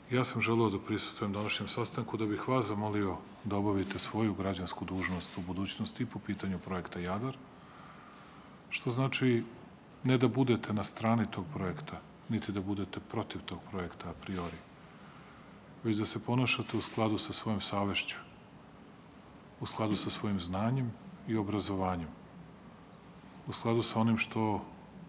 Ja sam želeo da prisustvujem današnjem sastanku da bih vas zamolio da obavite svoju građansku dužnost u budućnosti po pitanju projekta Jadar, što znači ne da budete na strani tog projekta, niti da budete protiv tog projekta a priori, već da se ponašate u skladu sa svojom savešću, u skladu sa svojim znanjem i obrazovanjem, u skladu sa onim što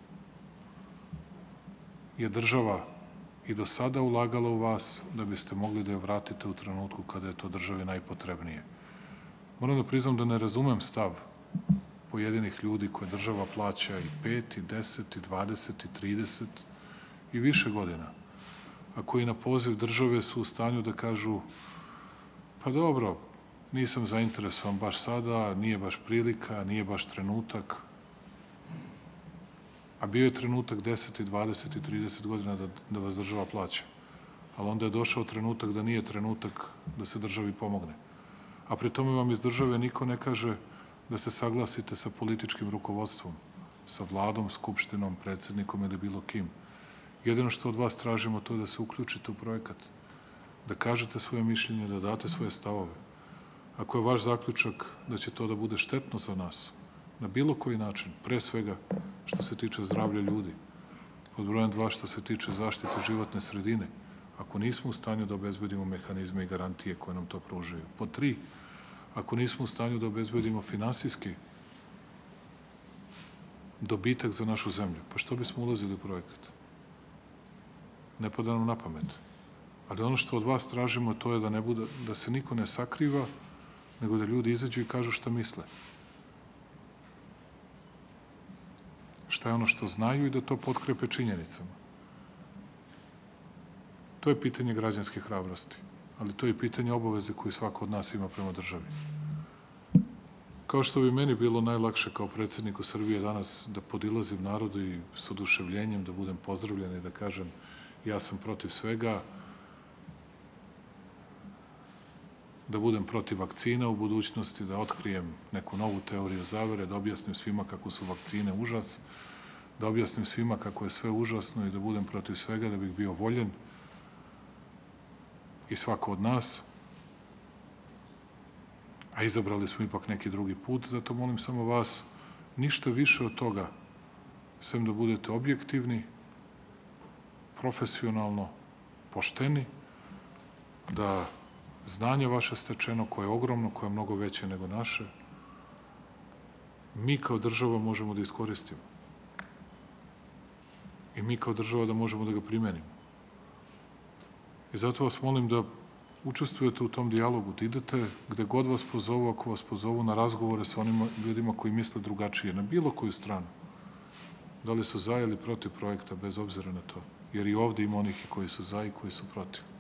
je država i do sada ulagala u vas da biste mogli da je vratite u trenutku kada je to državi najpotrebnije. Moram da priznam da ne razumem stav pojedinih ljudi koje država plaća i 5, i 10, i 20, i 30 i više godina, a koji na poziv države su u stanju da kažu pa dobro, nisam zainteresovan baš sada, nije baš prilika, nije baš trenutak, a bio je trenutak 10, i 20, i 30 godina da vas država plaća. Ali onda je došao trenutak da nije trenutak da se državi pomogne. A pri tome vam iz države niko ne kaže da se saglasite sa političkim rukovodstvom, sa vladom, skupštinom, predsednikom ili bilo kim. Jedino što od vas tražimo to je da se uključite u projekat, da kažete svoje mišljenje, da date svoje stavove. Ako je vaš zaključak da će to da bude štetno za nas, na bilo koji način, pre svega što se tiče zdravlja ljudi, pod brojem 2 što se tiče zaštite životne sredine, ako nismo u stanju da obezbedimo mehanizme i garantije koje nam to pružaju. Pod 3, ako nismo u stanju da obezbedimo finansijski dobitak za našu zemlju, pa što bismo ulazili u projekat? Ne pada nam na pamet. Ali ono što od vas tražimo to je da se niko ne sakriva, nego da ljudi izađu i kažu šta misle. Šta je ono što znaju i da to potkrepe činjenicama. To je pitanje građanske hrabrosti, ali to je i pitanje obaveze koju svako od nas ima prema državi. Kao što bi meni bilo najlakše kao predsedniku Srbije danas da podilazim narodu i s oduševljenjem da budem pozdravljen i da kažem ja sam protiv svega, da budem protiv vakcina u budućnosti, da otkrijem neku novu teoriju zavere, da objasnim svima kako su vakcine užas, da objasnim svima kako je sve užasno i da budem protiv svega, da bih bio voljen i svako od nas, a izabrali smo ipak neki drugi put, zato molim samo vas, ništa više od toga, sem da budete objektivni, profesionalno, pošteni, da znanje vaše stečeno, koje je ogromno, koje je mnogo veće nego naše, mi kao država možemo da iskoristimo. I mi kao država da možemo da ga primenimo. I zato vas molim da učestvujete u tom dijalogu, da idete gde god vas pozovu, ako vas pozovu na razgovore sa onim ljudima koji misle drugačije, na bilo koju stranu. Da li su za ili protiv projekta, bez obzira na to. Jer i ovde ima onih koji su za i koji su protiv.